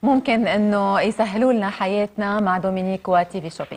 ممكن انه يسهلوا لنا حياتنا مع دومينيك وتي في شوبينج.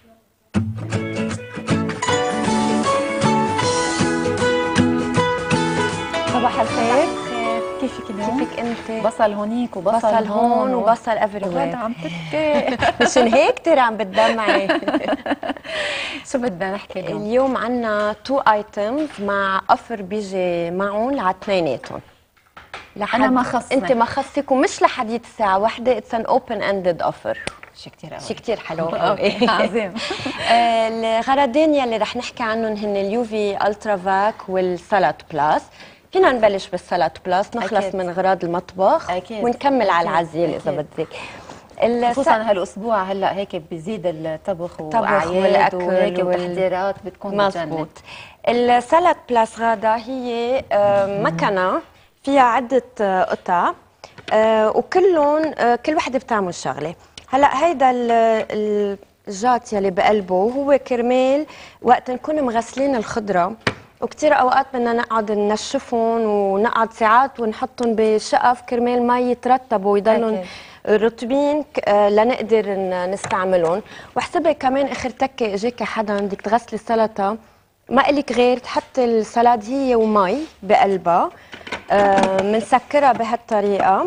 صباح الخير، كيفك اليوم؟ كيفك انت؟ بصل هونيك وبصل هون وبصل افري عم تبكي. مشان هيك كثير عم بتدمعي. شو بدنا نحكي اليوم؟ اليوم عنا 2 ايتمز مع اوفر بيجي معهم على اثنيناتهم. انا ما خصني. انت ما خصك ومش لحديت الساعه 1، اتس ان اوبن اندد اوفر. شيء كثير قوي، شيء كثير حلو. عظيم. الغرضين يلي رح نحكي عنهم هن اليوفي الترا فاك والسالات بلاس. فينا نبلش بالسالات بلاس، نخلص أكيد من اغراض المطبخ أكيد ونكمل على العزيل اذا بدك. خصوصا هالاسبوع هلا هيك بيزيد الطبخ واعياد وهيك وتحضيرات بتكون مزبوط. السالات بلاس غاده هي مكنه فيها عده قطع وكلهم كل وحده بتعمل شغله. هلا هيدا الجات يلي بقلبه هو كرمال وقت نكون مغسلين الخضره، وكثير اوقات بدنا نقعد ننشفهم ونقعد ساعات ونحطهم بشقف كرمال ما يترتبوا ويضلوا رطبين لنقدر نستعملهم. واحسبي كمان اخر تكه اجاكي حدا بدك تغسلي السلطه، ما إلك غير تحطي السلاد هي ومي بقلبها، بنسكرها بهالطريقه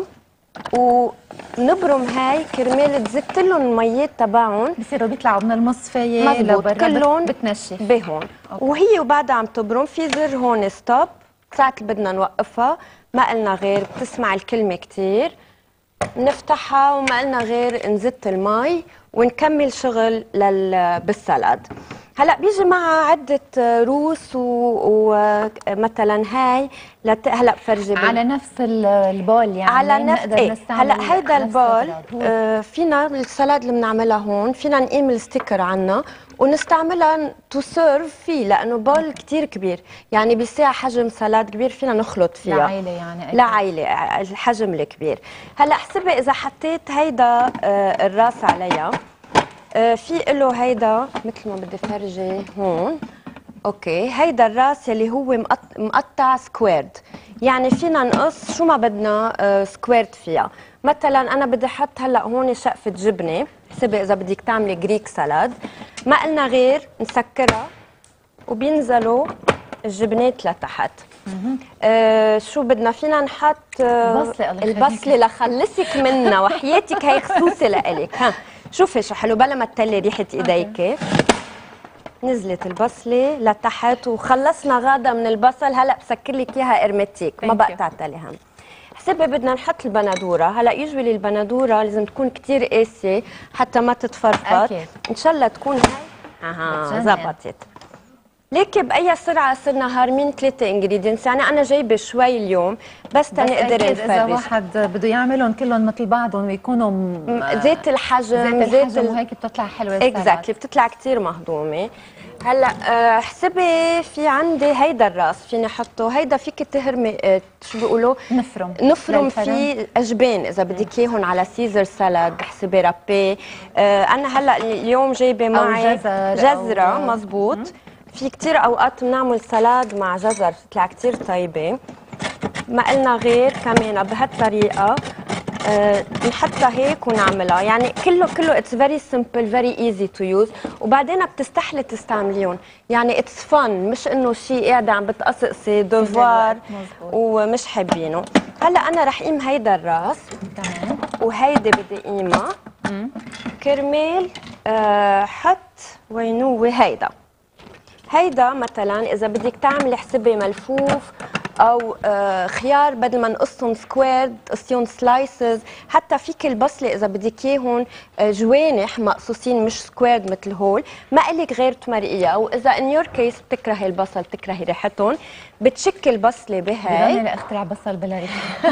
ونبرم هاي كرمال تزت لهم الميات تبعهم، بصيروا بيطلعوا من المصفيه لبرا كلهم بتنشف بهون. وهي وبعدها عم تبرم في زر هون ستوب، ساعة اللي بدنا نوقفها ما قلنا غير بتسمع الكلمه كثير، نفتحها وما قلنا غير نزت المي ونكمل شغل بالسلاد. هلا بيجي معها عده روس ومثلا هاي هلا بفرجي على نفس البول، يعني على نفس هلا هيدا البول فينا السلاد اللي بنعملها هون فينا نقيم الستيكر عنا ونستعملها تو سيرف فيه، لانه بول كثير كبير يعني بيساع حجم سلاد كبير فينا نخلط فيها لعائله، يعني أكيد. لعائله الحجم الكبير. هلا احسبي اذا حطيت هيدا الراس عليها، في له هيدا مثل ما بدي فرجي هون. اوكي، هيدا الراس اللي هو مقطع سكويرد، يعني فينا نقص شو ما بدنا سكويرد فيها. مثلا انا بدي احط هلا هون شقفه جبنه، حسبي اذا بدك تعملي جريك سالاد ما قلنا غير نسكرها وبينزلوا الجبنات لتحت. شو بدنا فينا نحط البصله لخلصك منها وحياتك هي خصوصي لإلك. ها شوفي شو حلو بلا ما تطلي ريحه ايديك. نزلت البصله لتحت وخلصنا غاده من البصل. هلا بسكر لك اياها ارمتيك ما بقى تعتلي هم. حسبي بدنا نحط البندوره. هلا يجوي البندوره لازم تكون كثير قاسيه حتى ما تتفرفط. ان شاء الله تكون هاي زبطت. ليك باي سرعه صرنا هارمين 3 انجريدينتس، يعني انا جايبه شوي اليوم بس تنقدر نفرج. اذا واحد بده يعملهم كلهم مثل بعضهم ويكونوا زيت الحجم وهيك بتطلع حلوه اكزاكتلي، بتطلع كثير مهضومه. هلا حسبي في عندي هيدا الراس فيني احطه، هيدا فيك تهرمي شو بيقولوا نفرم فيه اجبان اذا بدك اياهم على سيزر سالاد. حسبي رابي. انا هلا اليوم جايبه معي جزره مزبوط. في كتير اوقات بنعمل سلاد مع جزر بتطلع كتير طيبه. ما قلنا غير كمان بهالطريقه نحطها هيك ونعملها، يعني كله اتس فيري سمبل فيري ايزي تو يوز. وبعدين بتستحلي تستعمليهم، يعني اتس فن، مش انه شيء قاعده عم بتقصقصي دوفوار ومش حابينه. هلا انا رح قيم هيدا الراس تمام، وهيدي بدي قيمها كرمال حط وينو هيدا مثلا اذا بدك تعملي حسبي ملفوف او خيار بدل ما نقصهم سكويرد قصيهم سلايسز. حتى فيك البصله اذا بدك اياهم جوانح مقصوصين مش سكويرد مثل هول، ما إلك غير تمرقيها. واذا ان يور كيس بتكرهي البصل بتكرهي ريحتهم بتشكي البصله بهاي. بدنا اخترع بصل بلا ريحه.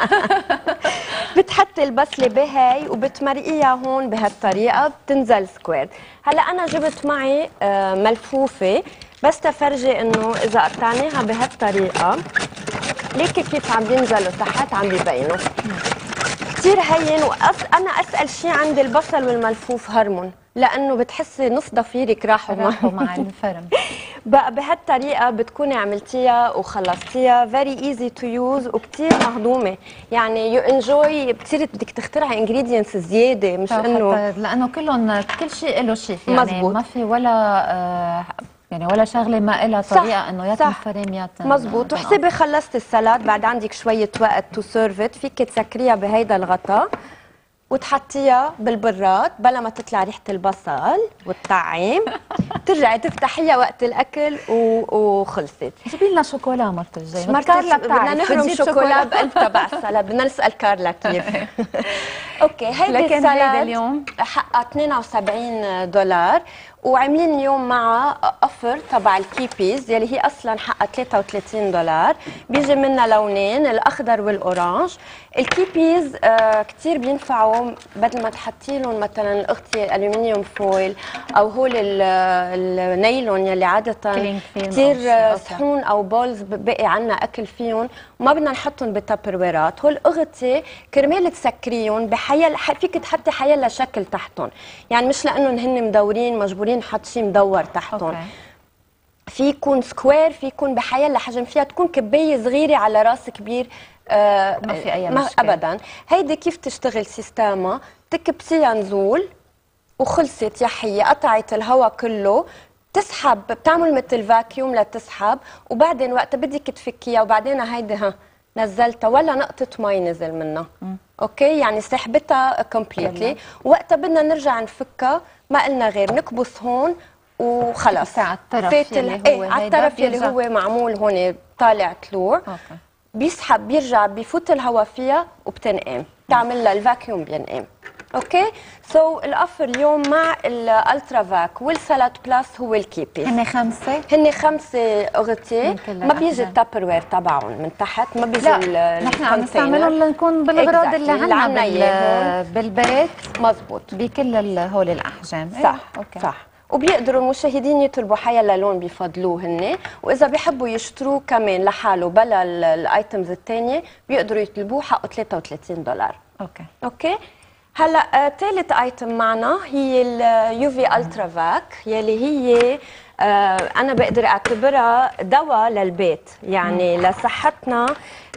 بتحطي البصله بهاي وبتمرقيها هون بهالطريقه بتنزل سكويرد. هلا انا جبت معي ملفوفه بس تفرجي انه اذا قطعناها بهالطريقه ليكي كيف عم بينزلوا تحت عم بيبينوا كثير هين. انا اسال شيء عند البصل والملفوف هرمون، لانه بتحسي نص ضفيرك راحوا مع الفرم. بهالطريقه بتكوني عملتيها وخلصتيها فيري ايزي تو يوز وكثير مهضومه، يعني يو انجوي. بتصيري بدك تخترعي انجريدينتس زياده، مش انه لانه كل شيء له شيف، يعني مزبوط. ما في ولا يعني ولا شغله ما لها طريقه انه يا تنفرم يا مزبوط. وحسبي خلصتي السلطه، بعد عندك شويه وقت تو سيرفت، فيك تسكريها بهيدا الغطاء وتحطيها بالبراد بلا ما تطلع ريحه البصل والطعم. ترجعي تفتحيها وقت الاكل وخلصت. جيبي لنا شوكولا مرت الجاي. بدنا نهرم شوكولا بقلب تبع السلطه، بدنا نسال كارلا كيف. اوكي، هيدي السلطه اليوم حقها $72 وعاملين اليوم معها اوفر تبع الكيبيز يلي هي اصلا حقها $33. بيجي منها لونين، الاخضر والاورانج. الكيبيز كثير بينفعوا بدل ما تحطي لهم مثلا الاغطيه الومنيوم فويل او هول النايلون يلي عاده كثير صحون او بولز بقي عنا اكل فيهم، ما بدنا نحطهم بتابر ويرات. هول اغطيه كرمال تسكريهم بحيل، فيك تحطي حيلا شكل تحتهم، يعني مش لانهم هن مدورين مجبورين نحط شيء مدور تحتهم. في يكون سكوير، في يكون بحيلا حجم، فيها تكون كبايه صغيره على راس كبير. ما في اي مشكله ابدا. هيدي كيف تشتغل سيستمها، تكبسيها نزول وخلصت يا حية، قطعت الهواء كله، تسحب، بتعمل مثل فاكيوم لتسحب، وبعدين وقت بدك تفكيها وبعدين هيدي نزلتها ولا نقطة مي نزل منها. اوكي، يعني سحبتها كومبليتلي. وقتها بدنا نرجع نفكها، ما قلنا غير نكبس هون وخلص. على الطرف يلي هو على الطرف يلي هو معمول هون طالع طلوع. بيسحب، بيرجع بفوت الهواء فيها وبتنقام، تعمل لها الفاكيوم بينقام. اوكي، الاوفر اليوم مع الالترا فاك والسلطه بلس هو الكيبي. هن خمسه اغطيه، ما بيجي التابر وير تبعهم من تحت، ما بيجي نحن عم نستعملهم لنكون بالاغراض اللي عندنا بالبيت. مزبوط، بكل هول الاحجام. صح. أوكي. صح. وبيقدروا المشاهدين يطلبوا حيلا لون بيفضلوه هن، واذا بيحبوا يشتروه كمان لحاله بلا الايتمز الثانيه بيقدروا يطلبوه، حقه $33. اوكي. هلا ثالث ايتم معنا هي اليوفي الترا فاك، يلي هي انا بقدر اعتبرها دواء للبيت، يعني لصحتنا،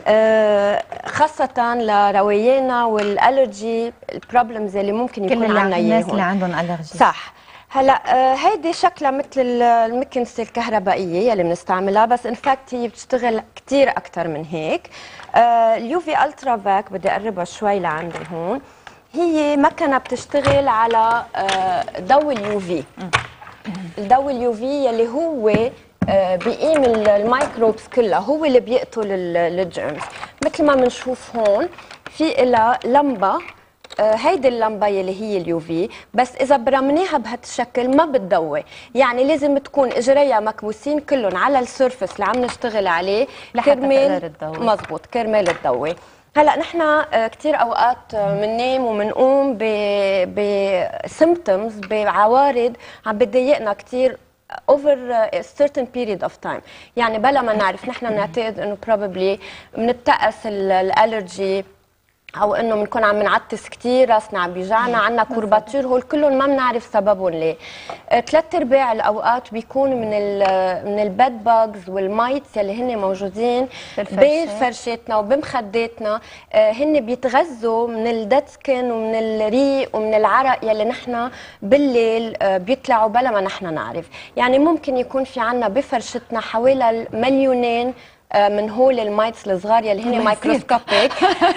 خاصه لرويانا والالرجي البروبلمز اللي ممكن يكون عندنا اياهم. الناس اللي عندهم الرجي. صح. هلا هيدي شكلها مثل المكنسه الكهربائيه يلي بنستعملها، بس انفاكت هي بتشتغل كثير اكثر من هيك. اليوفي الترا فاك بدي اقربها شوي لعندي هون. هي مكنه بتشتغل على ضوء اليوفي. الضوء اليوفي يلي هو بيقيم الميكروبس كلها، هو اللي بيقتل الجيرمز. مثل ما بنشوف هون في لها لمبه، هيدي اللمبه يلي هي اليوفي، بس اذا برمناها بهالشكل ما بتضوي، يعني لازم تكون اجريها مكبوسين كلهم على السيرفس اللي عم نشتغل عليه كرمال مزبوط كرمال تضوي. هلا نحن كثير اوقات بننام وبنقوم بسيمبتومز، بعوارض عم بتضايقنا كثير over a certain period of time، يعني بلا ما نعرف نحن بنعتقد انه probably بنتقس الالرجي او انه بنكون عم نعطس كثير، راسنا عم بيجعنا، عندنا كورباتور، هول كلهم ما بنعرف سببهم ليه. 3/4 الاوقات بيكون من الباد باجز والمايتس يلي هن موجودين بفرشاتنا وبمخداتنا، هن بيتغذوا من الديد سكين ومن الريق ومن العرق يلي نحن بالليل بيطلعوا بلا ما نحن نعرف. يعني ممكن يكون في عنا بفرشتنا حوالي 2,000,000 من هول المايتس الصغار يلي هن مايكروسكوبيك.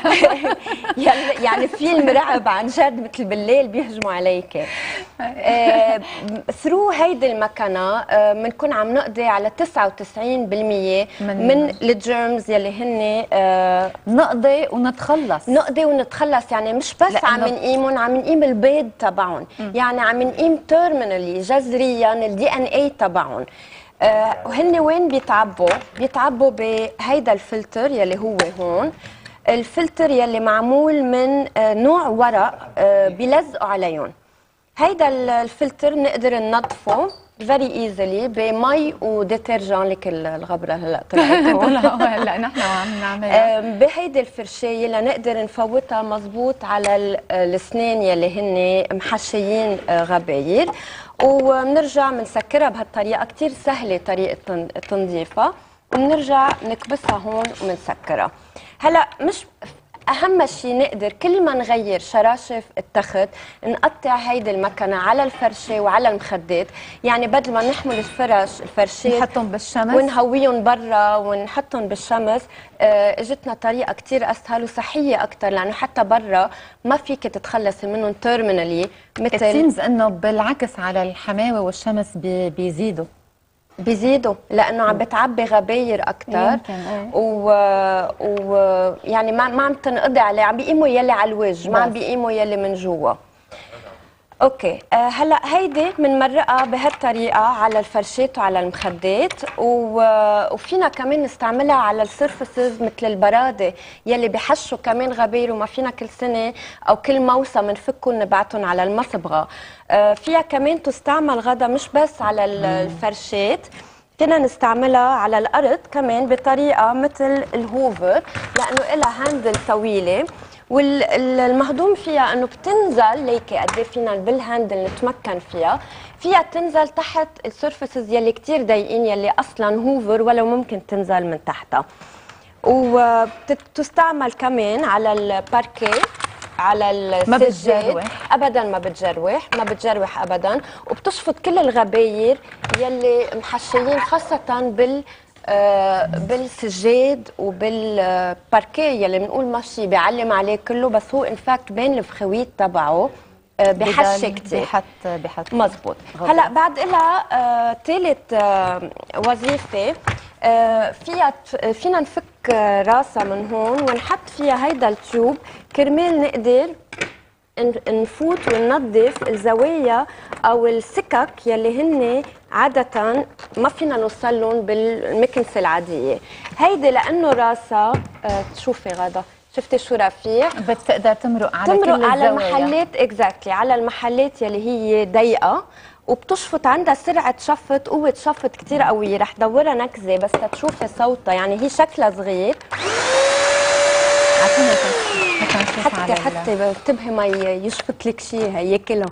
يعني فيلم رعب عن جد، مثل بالليل بيهجموا عليك. ثرو هيدي المكنه بنكون عم نقضي على 99% من الجيرمز يلي هن نقضي ونتخلص. يعني مش بس عم نقيمهم، عم نقيم البيض تبعهم، يعني عم نقيم تيرمينالي جذريا الDNA تبعهم. وهن وين بيتعبوا بهيدا الفلتر يلي هو هون، الفلتر يلي معمول من نوع ورق بيلزقوا عليهم. هيدا الفلتر نقدر ننظفه فيري ايزلي بمي وديترجون لكل الغبره هلا طلعت هلا نحن عم نعملها بهيدي الفرشايه لنقدر نفوتها مزبوط على الاسنان يلي هن محشيين غباير، وبنرجع بنسكرها بهالطريقه. كثير سهله طريقه تنظيفها، وبنرجع نكبسها هون وبنسكرها. هلا مش اهم شيء نقدر كل ما نغير شراشف التخت نقطع هيدي المكنه على الفرشه وعلى المخدات، يعني بدل ما نحمل الفرشات نحطهم بالشمس ونهويهم برا ونحطهم بالشمس، اجتنا طريقه كثير اسهل وصحيه اكثر، لانه حتى برا ما فيك تتخلصي منهم تيرمينالي. مثل السيمز انه بالعكس على الحماوه والشمس بيزيدوا لانه عم بتعبي غباير اكثر، يعني ما عم تنقضي عليه، عم بيقيموا يلي على الوجه، ما عم بيقيموا يلي من جوا. اوكي، هلا هيدي بنمرقها بهالطريقه على الفرشات وعلى المخدات، وفينا كمان نستعملها على السيرفيسز مثل البراده يلي بحشوا كمان غباير وما فينا كل سنه او كل موسم نفكهم نبعتهم على المصبغه. فيها كمان تستعمل غدا مش بس على الفرشات، فينا نستعملها على الارض كمان بطريقه مثل الهوفر، لانه لها هاندل طويله، والمهضوم فيها انه بتنزل ليكي قد ايه فينا بالهاندل نتمكن فيها تنزل تحت السيرفيسز يلي كثير ضيقين يلي اصلا هوفر ولو ممكن تنزل من تحتها. وبتستعمل كمان على الباركيه، على السجاد، ابدا ما بتجروح ابدا، وبتشفط كل الغباير يلي محشيين خاصه بالسجاد وبالباركيه يلي بنقول ماشي بيعلم عليه كله، بس هو انفاكت بين الفخويت تبعه بحشي كثير، بحط مزبوط. هلا بعد لها ثالث وظيفه، فينا نفك راسها من هون ونحط فيها هيدا التيوب كرمال نقدر نفوت وننظف الزوايا او السكك يلي هن عاده ما فينا نوصل لهم بالمكنسه العاديه. هيدي لانه راسها تشوفي غدا، شفتي شو رفيع، بتقدر تمرق على كل الزوايا، على المحلات اكزاكتلي، على المحلات يلي هي ضيقه، وبتشفط عندها سرعه شفط، قوه شفط كثير قويه. رح دورها نكزه بس تشوفي صوتها، يعني هي شكلها صغير. حتى انتبهي ما يشفط لك شيء ياكلها.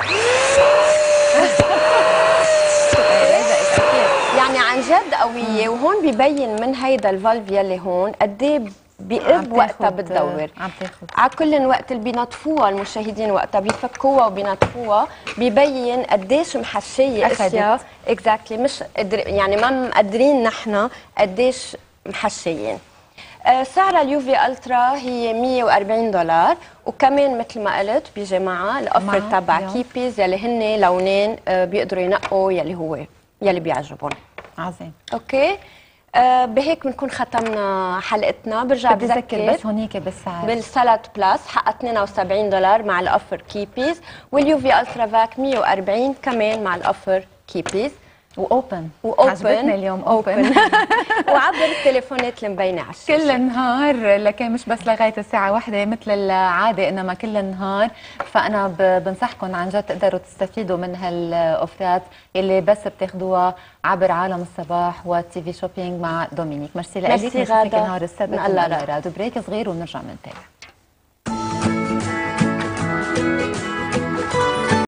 يعني عن جد قويه، وهون ببين من هيدا الفالف يلي هون قد ايه بقرب وقتها بتدور. عم تاخذ على كل وقت اللي بينظفوها المشاهدين وقتها بيفكوها وبينظفوها ببين قديش محشيه اشياء اكزاكتلي، مش يعني ما مقدرين نحن قديش محشيين. سعرها اليوفي الترا هي $140، وكمان مثل ما قلت بيجي معها الاوفر تبع كيبيز يلي هن لونين بيقدروا ينقوا يلي بيعجبهم. عظيم. اوكي، بهيك بنكون ختمنا حلقتنا. برجع بذكر بس هونيك بالسعر بالسالاد بلس حقها $72 مع الاوفر كيبيز، واليوفي الترا فاك 140 كمان مع الاوفر كيبيز، واوبن عجبتنا اليوم اوبن وعبر التليفونات المبينه على الشاشه كل النهار، لكن مش بس لغايه الساعه 1 مثل العاده، انما كل النهار. فانا بنصحكم عن جد تقدروا تستفيدوا من هالاوفرات اللي بس بتاخذوها عبر عالم الصباح والتي في شوبينج مع دومينيك. ميرسي لك، نشوفك نهار السبت. الله بريك صغير ونرجع بنتابع.